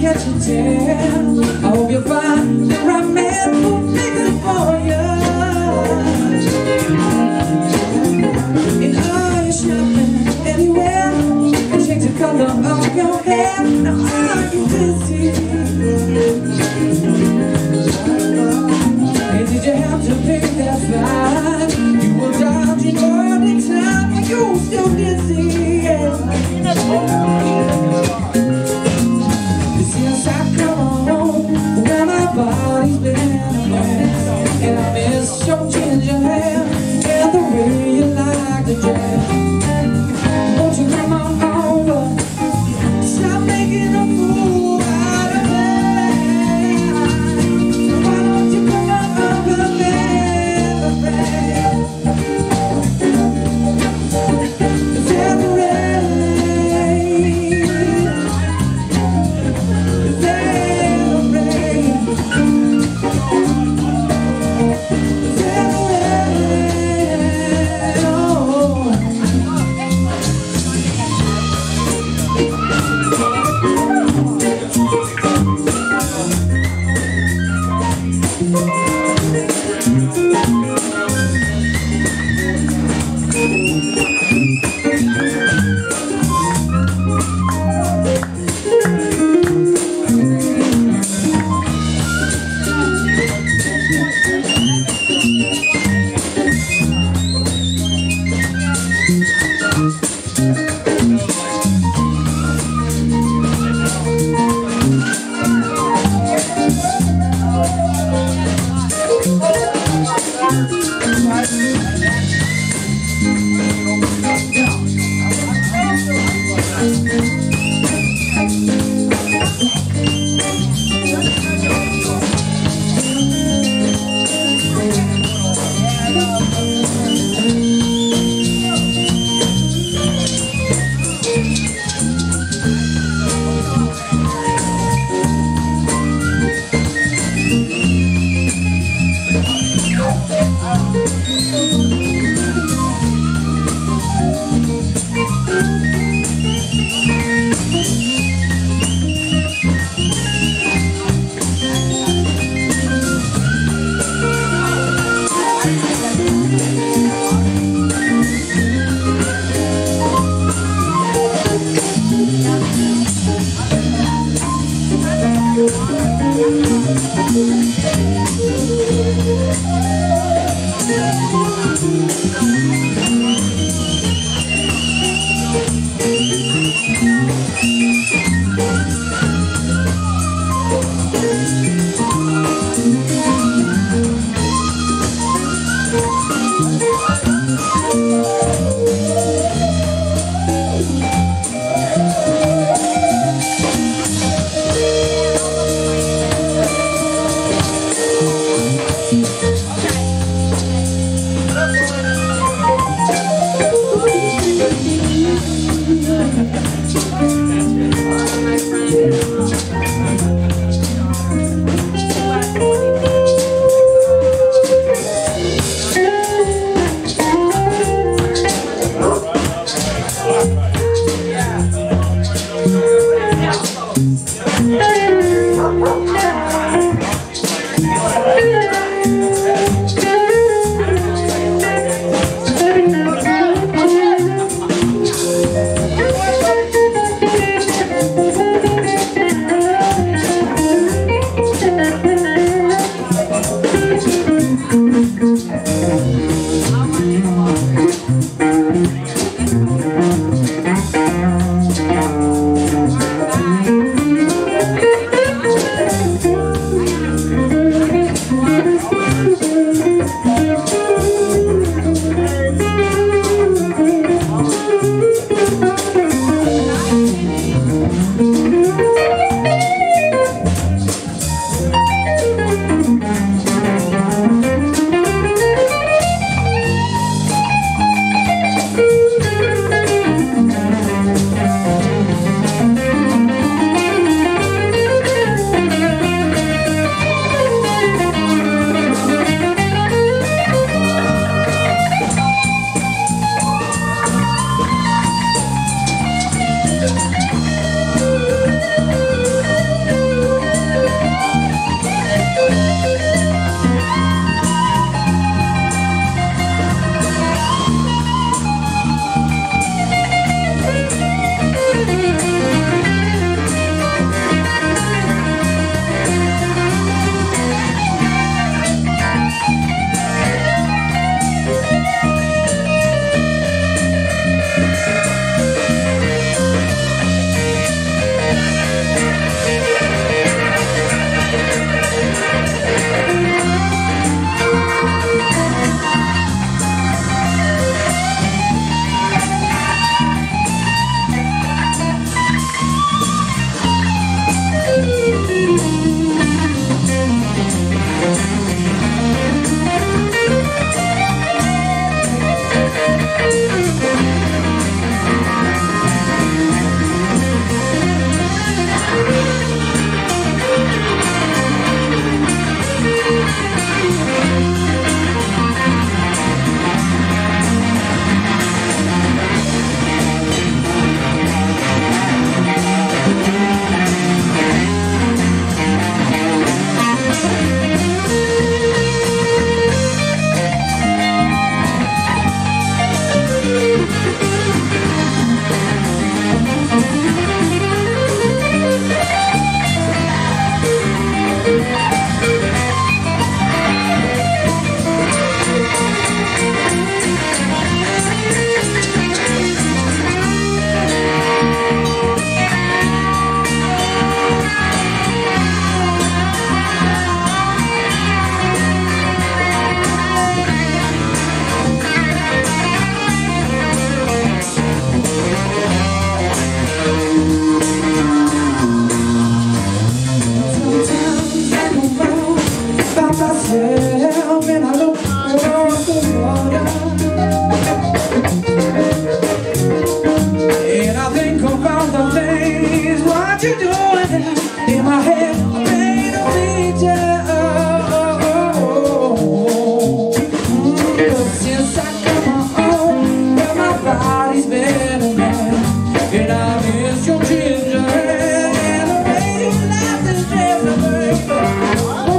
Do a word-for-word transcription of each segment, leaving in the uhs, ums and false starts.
catch a tan. I hope you find the right man who'll fix it for you. And are you shopping anywhere? And change the color of your hair. Now are you busy? And did you have to pay that fine? You were dodging all the time, but you were still dizzy. Since I come home, when my body's been a mess, and I miss your ginger hair and the way you like to dress. Won't you come on over? Stop making a fool out of me. Why don't you come on over, baby, baby?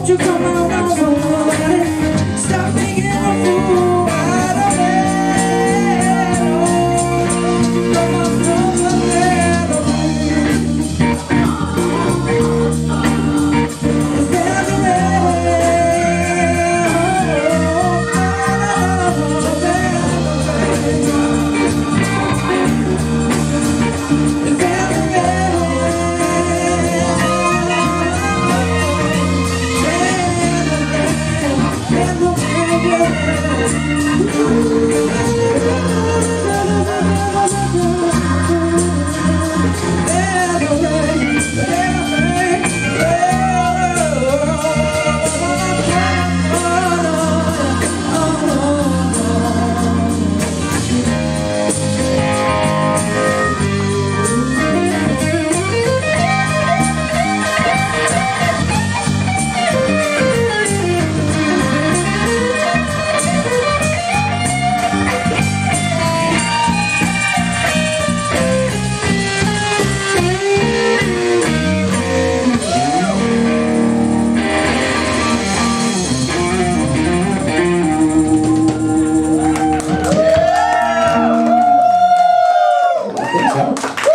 won't you come on over and stop making a fool out of me? Oh, come on over there. Is that the Thanks,